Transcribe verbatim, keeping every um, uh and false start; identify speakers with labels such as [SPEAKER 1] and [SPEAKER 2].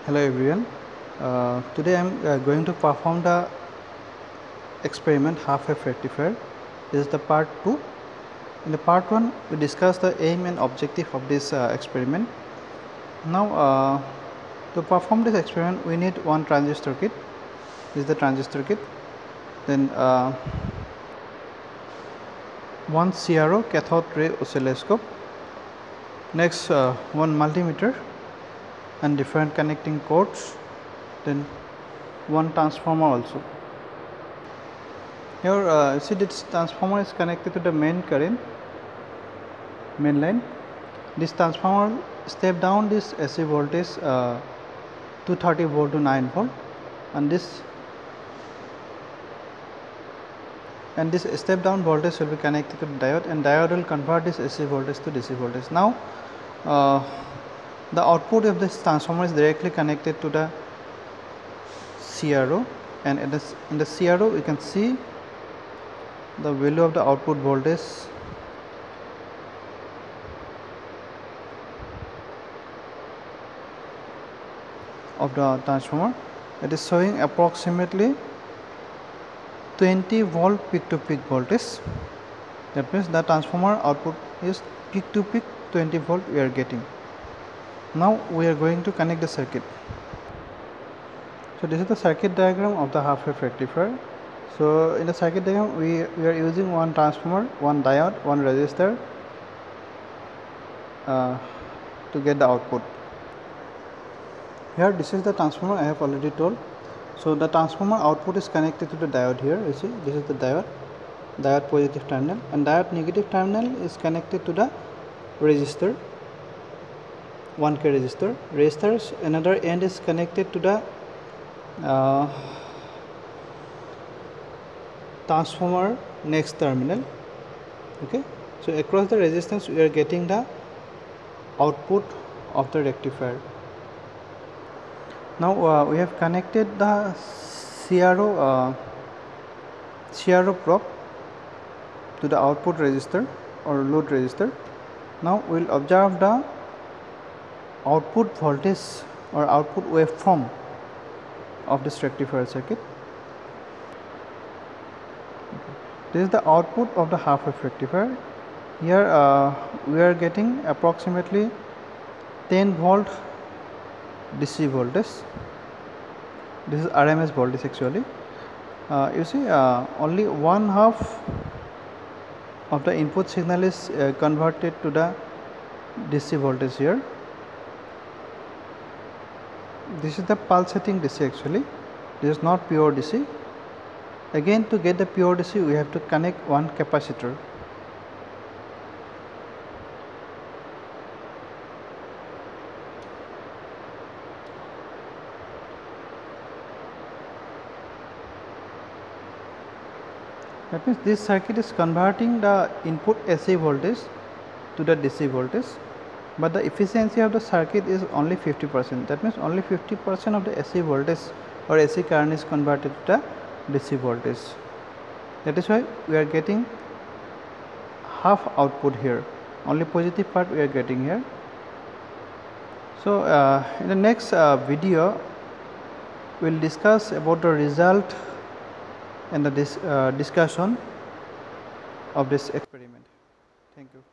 [SPEAKER 1] Hello everyone. Uh, today I am uh, going to perform the experiment half-wave rectifier. This is the part two. In the part one, we discussed the aim and objective of this uh, experiment. Now, uh, to perform this experiment, we need one transistor kit. This is the transistor kit. Then uh, one C R O cathode ray oscilloscope. Next, uh, one multimeter and different connecting cords. Then one transformer also. Here uh, you see this transformer is connected to the main current main line. This transformer step down this A C voltage uh, two thirty volt to nine volt, and this and this step down voltage will be connected to the diode, and diode will convert this A C voltage to D C voltage. Now uh, the output of this transformer is directly connected to the C R O, and in this in the C R O we can see the value of the output voltage of the transformer. It is showing approximately twenty volt peak to peak voltage. That means the transformer output is peak to peak twenty volt we are getting. Now we are going to connect the circuit. So this is the circuit diagram of the half-wave rectifier. So in the circuit diagram we, we are using one transformer, one diode, one resistor uh, to get the output. Here this is the transformer I have already told. So the transformer output is connected to the diode here. You see, this is the diode, diode positive terminal, and diode negative terminal is connected to the resistor, one K resistor. Resistor's another end is connected to the uh, transformer next terminal. Okay, so across the resistance we are getting the output of the rectifier. Now uh, we have connected the C R O uh, C R O probe to the output resistor or load resistor. Now we will observe the output voltage or output waveform of this rectifier circuit. This is the output of the half-wave rectifier. Here uh, we are getting approximately ten volt D C voltage. This is R M S voltage actually. Uh, you see uh, only one half of the input signal is uh, converted to the D C voltage here. This is the pulsating D C actually. This is not pure D C. Again, to get the pure D C we have to connect one capacitor. That means this circuit is converting the input A C voltage to the D C voltage, but the efficiency of the circuit is only fifty percent. That means only fifty percent of the A C voltage or A C current is converted to the D C voltage. That is why we are getting half output here. Only positive part we are getting here. So uh, in the next uh, video we will discuss about the result and the dis uh, discussion of this experiment. Thank you.